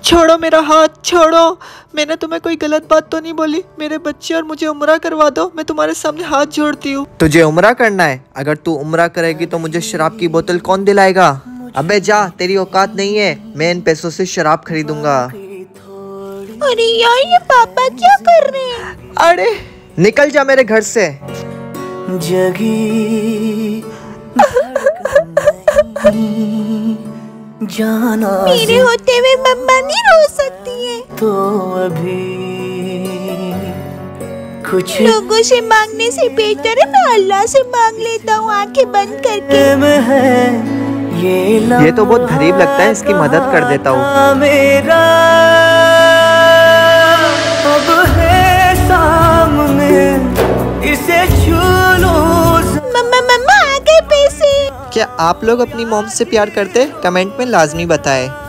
छोड़ो मेरा हाथ, छोड़ो। मैंने तुम्हें कोई गलत बात तो नहीं बोली। मेरे बच्चे और मुझे उम्रा करवा दो, मैं तुम्हारे सामने हाथ जोड़ती हूँ। तुझे उम्रा करना है? अगर तू उम्रा करेगी तो मुझे शराब की बोतल कौन दिलाएगा? अबे जा, तेरी औकात नहीं है। मैं इन पैसों से शराब खरीदूंगा। अरे यार, ये पापा क्या कर रहे हैं? अरे निकल जा मेरे घर से। जगी जाना मेरे होते हुए मम्मा नहीं रो सकती है। तो अभी कुछ लोगों से मांगने से बेहतर है मैं अल्लाह से मांग लेता हूँ आंखें बंद करके। में है ये तो बहुत गरीब लगता है, इसकी मदद कर देता हूँ। मेरा अब है सामने, इसे छू लो। मम्मा आ गए पैसे। क्या आप लोग अपनी मॉम से प्यार करते? कमेंट में लाजमी बताएं।